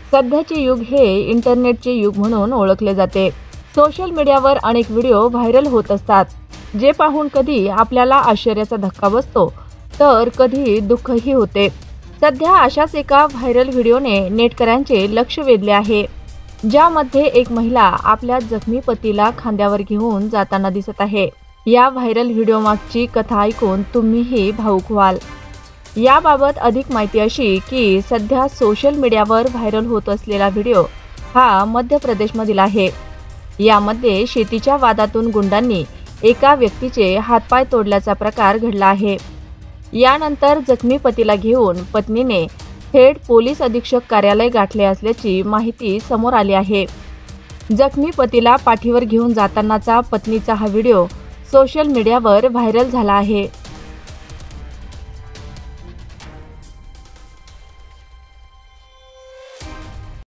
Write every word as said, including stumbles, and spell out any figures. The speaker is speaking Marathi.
सध्याचे युग हे इंटरनेटचे युग म्हणून ओळखले जाते। सोशल मीडियावर अनेक व्हिडिओ व्हायरल होत असतात, जे पाहून कधी आपल्याला आश्चर्याचा धक्का बसतो तर कधी दुःखही होते। सध्या अशाच एका व्हायरल व्हिडिओने नेटकऱ्यांचे लक्ष वेधले आहे, ज्यामध्ये एक महिला आपल्या जखमी पतीला खांद्यावर घेऊन जाताना दिसत आहे। या व्हायरल व्हिडिओ मागची कथा ऐकून तुम्हीही भावुक व्हाल। याबाबत अधिक माहिती अशी की सध्या सोशल मीडियावर व्हायरल होत असलेला व्हिडिओ हा मध्य प्रदेशमधील आहे। यामध्ये शेतीच्या वादातून गुंडांनी एका व्यक्तीचे हातपाय तोडल्याचा प्रकार घडला आहे। यानंतर जखमी पतीला घेऊन पत्नीने थेट पोलीस अधीक्षक कार्यालय गाठले असल्याची माहिती समोर आली आहे। जखमी पतीला पाठीवर घेऊन जातानाचा पत्नीचा हा व्हिडिओ सोशल मीडियावर व्हायरल झाला आहे।